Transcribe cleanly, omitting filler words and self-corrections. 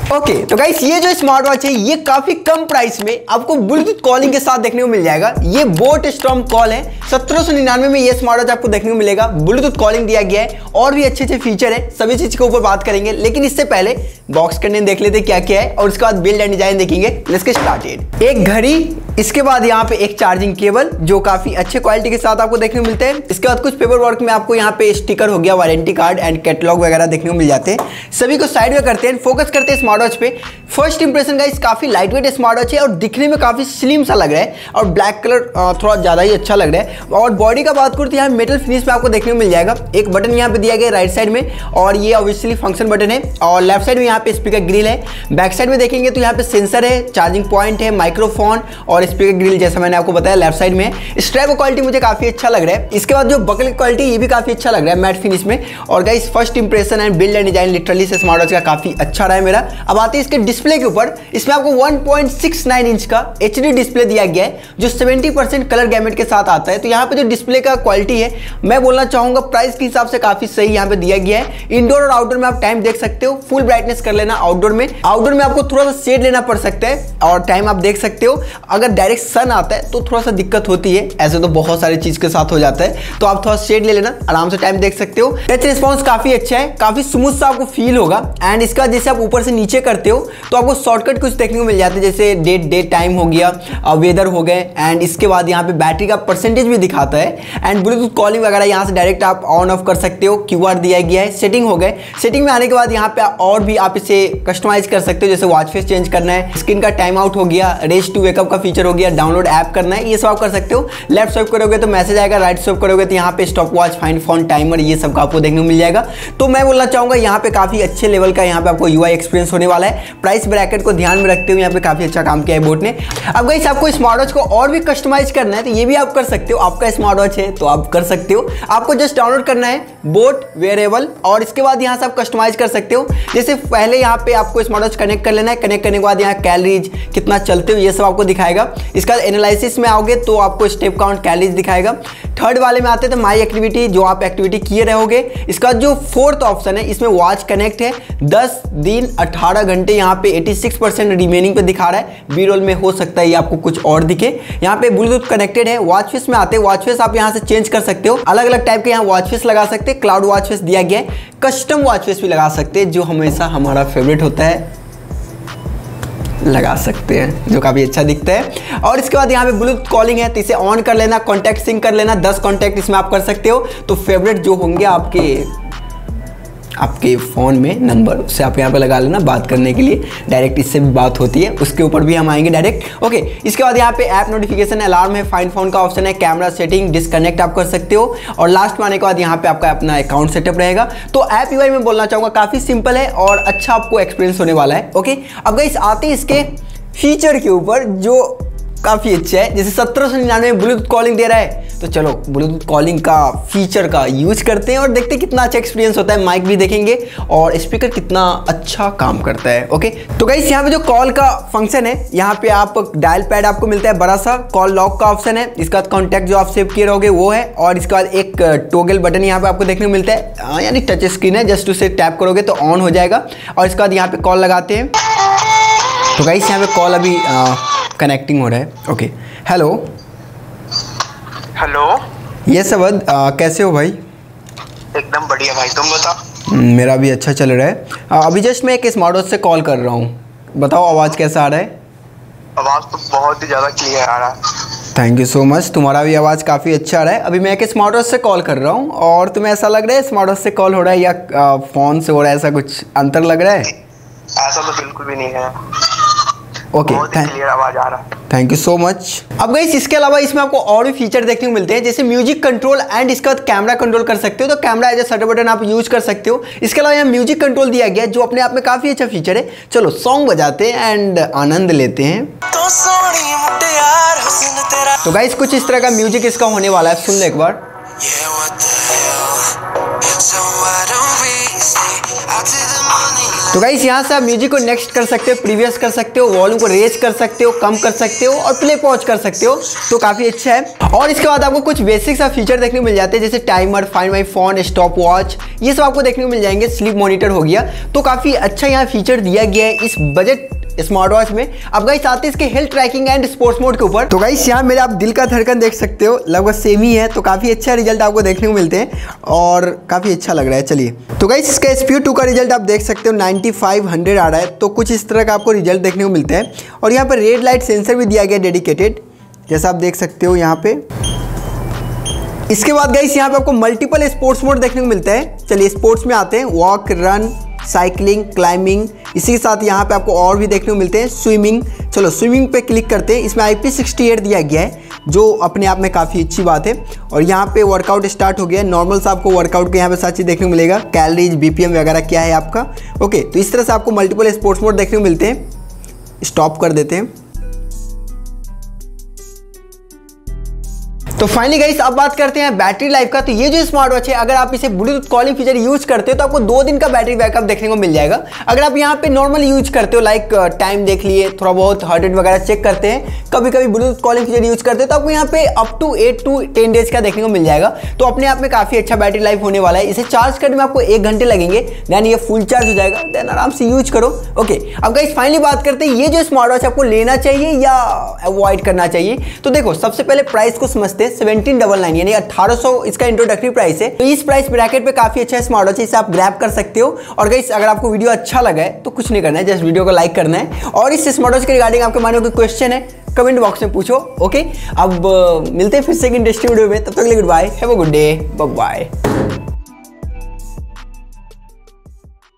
Okay तो guys ये जो स्मार्ट वॉच है ये काफी कम प्राइस में आपको ब्लूटूथ कॉलिंग के साथ देखने को मिल जाएगा। ये बोट स्टॉर्म कॉल है। 1799 में ये स्मार्ट वॉच आपको देखने को मिलेगा। ब्लूटूथ कॉलिंग दिया गया है और भी अच्छे फीचर है, सभी चीज के ऊपर बात करेंगे। लेकिन इससे पहले बॉक्स कंटेंट देख लेते क्या क्या है और उसके बाद बिल्ड एंड डिजाइन देखेंगे। Let's get started. एक घड़ी, इसके बाद यहाँ पे एक चार्जिंग केबल जो काफी अच्छे क्वालिटी के साथ आपको देखने को मिलते हैं। इसके बाद कुछ पेपर वर्क में आपको यहाँ पे स्टिकर हो गया, वारंटी कार्ड एंड कैटलॉग वगैरह देखने को मिल जाते हैं। सभी को साइड में करते हैं, फोकस करते हैं स्मार्ट वॉच पे। फर्स्ट इंप्रेशन गाइस काफी लाइट वेट स्मार्ट वॉच है और दिखने में काफी स्लिम सा लग रहा है और ब्लैक कलर थोड़ा ज्यादा ही अच्छा लग रहा है। और बॉडी का बात करूँ तो यहाँ मेटल फिनिश में आपको देखने को मिल जाएगा। एक बटन यहाँ पे दिया गया राइट साइड में और ये ऑब्वियसली फंक्शन बटन है। और लेफ्ट साइड में यहाँ पे स्पीकर ग्रिल है। बैक साइड में देखेंगे तो यहाँ पे सेंसर है, चार्जिंग पॉइंट है, माइक्रोफोन और स्पीकर ग्रिल जैसा मैंने आपको बताया लेफ्ट साइड में। स्ट्रैप का क्वालिटी मुझे काफी अच्छा लग रहा है। इसके बाद जो बकल की क्वालिटी ये भी काफी अच्छा लग रहा है मैट फिनिश में। और guys first impression and build and design literally से स्मार्ट वॉच का काफी अच्छा रहा है मेरा। अब आते हैं इसके डिस्प्ले के ऊपर। इसमें आपको 1.69 इंच का HD डिस्प्ले दिया गया है जो 70% कलर गैमेट के साथ आता है। तो यहाँ पे जो डिस्प्ले का क्वालिटी है मैं बोलना चाहूंगा प्राइस के हिसाब से काफी सही यहाँ पे दिया गया है। इंडोर और आउटडोर में आप टाइम देख सकते हो, फुल ब्राइटनेस कर लेना आउटडोर में आपको थोड़ा सा शेड लेना पड़ सकता है और टाइम आप देख सकते हो। अगर डायरेक्ट सन आता है तो थोड़ा सा दिक्कत होती है, ऐसे तो बहुत सारी चीज के साथ हो जाता है। तो आप थोड़ा शेड ले लेना, आराम से टाइम देख सकते हो। टच रिस्पॉन्स काफी अच्छा है, काफी स्मूथ सा आपको फील होगा। एंड इसका जैसे आप ऊपर से नीचे करते हो तो आपको शॉर्टकट कुछ देखने को मिल जाते हैं, जैसे डेट टाइम हो गया, वेदर हो गए। एंड इसके बाद यहाँ पे बैटरी का परसेंटेज भी दिखाता है। एंड ब्लूटूथ कॉलिंग वगैरह यहाँ से डायरेक्ट आप ऑन ऑफ कर सकते हो। QR दिया गया है। सेटिंग हो गए, सेटिंग में आने के बाद यहाँ पे और भी आप इसे कस्टमाइज कर सकते हो, जैसे वॉच फेस चेंज करना है, स्क्रीन का टाइम आउट हो गया, रेस टू वेकअप का फीचर हो गया, डाउनलोड ऐप करना है, ये सब आप कर सकते हो। लेफ्ट स्वाइप करोगे तो मैसेज आएगा, राइट स्वाइप करोगे तो यहाँ पे stop watch, find phone, timer, ये सब का आपको देखने को मिल जाएगा। तो मैं बोलना चाहूंगा यहाँ पे काफी अच्छे लेवल का यहाँ पे आपको UI एक्सपीरियंस होने वाला है। प्राइस ब्रैकेट को ध्यान में रखते हुए यहाँ पे काफी अच्छा काम किया है बोट ने। अब गाइस आपको स्मार्ट वॉच को और भी कस्टमाइज करना है तो ये भी आप कर सकते हो। आपका स्मार्ट वॉच है तो आप कर सकते हो। आपको जस्ट डाउनलोड करना है बोट वेयरेबल और इसके बाद यहाँ से आप कस्टमाइज कर सकते हो। जैसे पहले यहाँ पे आपको स्मार्ट वॉच कनेक्ट कर लेना है। कनेक्ट करने के बाद यहाँ कैलोरीज कितना चलते हो ये सब आपको दिखाएगा। इसका एनालिसिस में आओगे तो आपको स्टेप काउंट, कैलोरीज दिखाएगा। थर्ड वाले में आते हैं तो माई एक्टिविटी, जो आप एक्टिविटी किए रहोगे। इसका जो फोर्थ ऑप्शन है इसमें वॉच कनेक्ट है। 10 दिन 18 घंटे यहाँ पे 86% रिमेनिंग पे दिखा रहा है। बी रोल में हो सकता है ये आपको कुछ और दिखे। यहाँ पे ब्लूटूथ कनेक्टेड है। वॉच फेस में आते हैं, वॉच फेस आप यहाँ से चेंज कर सकते हो। अलग अलग टाइप के यहाँ वॉच फेस लगा सकते हैं। क्लाउड वॉच फेस दिया गया है। कस्टम वॉच फेस भी लगा सकते हैं जो हमेशा हमारा फेवरेट होता है, लगा सकते हैं, जो काफ़ी अच्छा दिखता है। और इसके बाद यहाँ पे ब्लूटूथ कॉलिंग है तो इसे ऑन कर लेना, कॉन्टैक्ट सिंक कर लेना। 10 कॉन्टैक्ट इसमें आप कर सकते हो। तो फेवरेट जो होंगे आपके फ़ोन में नंबर, उससे आप यहाँ पे लगा लेना बात करने के लिए। डायरेक्ट इससे भी बात होती है, उसके ऊपर भी हम आएंगे डायरेक्ट। ओके, इसके बाद यहाँ पे ऐप नोटिफिकेशन, अलार्म है, फाइंड फोन का ऑप्शन है, कैमरा सेटिंग, डिस्कनेक्ट आप कर सकते हो। और लास्ट में आने के बाद यहाँ पे आपका अपना अकाउंट सेटअप रहेगा। तो ऐप UI में बोलना चाहूँगा काफ़ी सिंपल है और अच्छा आपको एक्सपीरियंस होने वाला है। ओके, अब गाइस आते हैं इसके फीचर के ऊपर जो काफ़ी अच्छा है। जैसे 1799 में ब्लूटूथ कॉलिंग दे रहा है तो चलो ब्लूटूथ कॉलिंग का फीचर का यूज करते हैं और देखते हैं कितना अच्छा एक्सपीरियंस होता है। माइक भी देखेंगे और स्पीकर कितना अच्छा काम करता है। ओके, तो गाइस यहाँ पे जो कॉल का फंक्शन है, यहाँ पे आप डायल पैड आपको मिलता है बड़ा सा, कॉल लॉक का ऑप्शन है। इसके बाद कॉन्टैक्ट जो आप सेव किए रहोगे वो है। और इसके बाद एक टॉगल बटन यहाँ पे आपको देखने को मिलता है, यानी टच स्क्रीन है, जस्ट उसे टैप करोगे तो ऑन हो जाएगा। और इसके बाद यहाँ पे कॉल लगाते हैं। तो गाइस यहाँ पे कॉल अभी कनेक्टिंग हो रहा है। Okay, hello hello. Yes Awadh, कैसे हो भाई? एकदम बढ़िया भाई, तुम बताओ। मेरा भी अच्छा चल रहा है। अभी जस्ट मैं एक स्मार्ट वॉच से कॉल कर रहा हूँ। बताओ आवाज़ कैसा आ रहा है? आवाज़ तो बहुत ही ज़्यादा क्लियर आ रहा है। थैंक यू सो मच, तुम्हारा भी आवाज़ काफ़ी अच्छा आ रहा है। अभी मैं एक स्मार्ट वॉच से कॉल कर रहा हूँ और तुम्हें ऐसा लग रहा है स्मार्ट वॉच से कॉल हो रहा है या फ़ोन से हो रहा है, ऐसा कुछ अंतर लग रहा है? ऐसा तो बिल्कुल भी नहीं है। ओके, क्लियर आवाज आ रहा है। Thank you so much. अब गाइस इसके अलावा इसमें आपको और भी फीचर देखने को मिलते हैं, जैसे म्यूजिक कंट्रोल एंड इसके बाद कैमरा कंट्रोल कर सकते हो। तो camera as a shutter button आप यूज कर सकते हो। इसके अलावा यहाँ म्यूजिक कंट्रोल दिया गया है जो अपने आप में काफी अच्छा फीचर है। चलो सॉन्ग बजाते हैं एंड आनंद लेते हैं। तो गाइस कुछ इस तरह का म्यूजिक इसका होने वाला है, सुन लो एक बार। तो गाइस यहाँ से आप म्यूजिक को नेक्स्ट कर सकते हो, प्रीवियस कर सकते हो, वॉल्यूम को रेज कर सकते हो, कम कर सकते हो और प्ले पॉज कर सकते हो, तो काफ़ी अच्छा है। और इसके बाद आपको कुछ बेसिक सा फीचर देखने को मिल जाते हैं, जैसे timer, find my phone, stopwatch, ये सब आपको देखने को मिल जाएंगे। स्लीप मॉनिटर हो गया, तो काफ़ी अच्छा यहाँ फीचर दिया गया है इस बजट स्मार्ट वॉच में। अब गाइस आते हैं इसके health tracking and sports mode के ऊपर। तो गाइस यहाँ मेरे आप दिल का धड़कन देख सकते हो, लगभग सेम ही है, तो काफ़ी अच्छा रिजल्ट आपको देखने को मिलते हैं और काफ़ी अच्छा लग रहा है। चलिए, तो गाइस इसका SPO2 का रिजल्ट आप देख सकते हो 9500 आ रहा है, तो कुछ इस तरह का आपको रिजल्ट देखने को मिलते हैं। और यहाँ पर रेड लाइट सेंसर भी दिया गया डेडिकेटेड, जैसा आप देख सकते हो यहाँ पे। इसके बाद गाइस यहाँ पे आपको मल्टीपल स्पोर्ट्स मोड देखने को मिलता है। चलिए स्पोर्ट्स में आते हैं, वॉक, रन, साइकिलिंग, क्लाइंबिंग, इसी के साथ यहाँ पे आपको और भी देखने को मिलते हैं, स्विमिंग। चलो स्विमिंग पे क्लिक करते हैं। इसमें IP68 दिया गया है, जो अपने आप में काफ़ी अच्छी बात है। और यहाँ पे वर्कआउट स्टार्ट हो गया है। नॉर्मल सा आपको वर्कआउट के यहाँ पे सारी चीज़ देखने को मिलेगा, कैलोरीज, BPM वगैरह क्या है आपका। ओके, तो इस तरह से आपको मल्टीपल स्पोर्ट्स मोड देखने को मिलते हैं। स्टॉप कर देते हैं। तो फाइनली गाइस अब बात करते हैं बैटरी लाइफ का। तो ये जो स्मार्ट वॉच है, अगर आप इसे ब्लूटूथ कॉलिंग फीचर यूज करते हो तो आपको 2 दिन का बैटरी बैकअप देखने को मिल जाएगा। अगर आप यहाँ पे नॉर्मल यूज करते हो, लाइक टाइम देख लिए, थोड़ा बहुत हार्ट रेट वगैरह चेक करते हैं, कभी कभी ब्लूटूथ कॉलिंग फीचर यूज करते हो, तो आपको यहाँ पे अप टू 8 to 10 डेज का देखने को मिल जाएगा। तो अपने आप में काफी अच्छा बैटरी लाइफ होने वाला है। इसे चार्ज करने में आपको 1 घंटे लगेंगे, देन ये फुल चार्ज हो जाएगा, देन आराम से यूज करो। ओके, अब गाइस फाइनली बात करते हैं ये जो स्मार्ट वॉच आपको लेना चाहिए या अवॉइड करना चाहिए। तो देखो, सबसे पहले प्राइस को समझते हैं। 1799 यानी 1800 इसका इंट्रोडक्टरी प्राइस है। तो इस प्राइस ब्रैकेट पे काफी अच्छा स्मार्ट वॉच है, इसे आप ग्रैब कर सकते हो। और गाइस अगर आपको वीडियो अच्छा लगा है तो कुछ नहीं करना है, जस्ट वीडियो को लाइक करना है। और इस स्मार्ट वॉच के रिगार्डिंग आपके मानो कोई क्वेश्चन है, कमेंट बॉक्स में पूछो। ओके, अब मिलते हैं फिर से एक इंटरेस्टिंग वीडियो में, तब तक के लिए goodbye, have a good day, bye bye.